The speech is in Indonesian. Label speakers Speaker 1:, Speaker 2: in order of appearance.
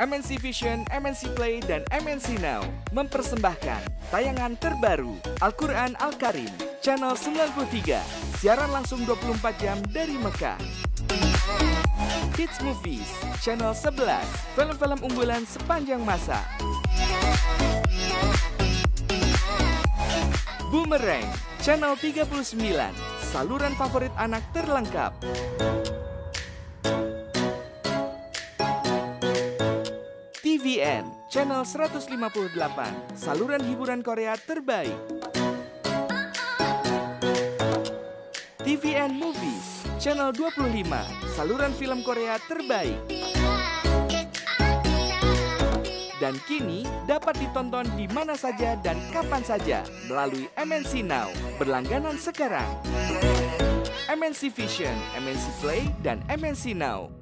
Speaker 1: MNC Vision, MNC Play, dan MNC Now mempersembahkan tayangan terbaru Al-Quran Al-Karim, Channel 93, siaran langsung 24 jam dari Mekah. Kids Movies, Channel 11, film-film unggulan sepanjang masa. Boomerang, Channel 39, saluran favorit anak terlengkap. TVN, Channel 158, saluran hiburan Korea terbaik. TVN Movies, Channel 25, saluran film Korea terbaik. Dan kini dapat ditonton di mana saja dan kapan saja melalui MNC Now. Berlangganan sekarang. MNC Vision, MNC Play, dan MNC Now.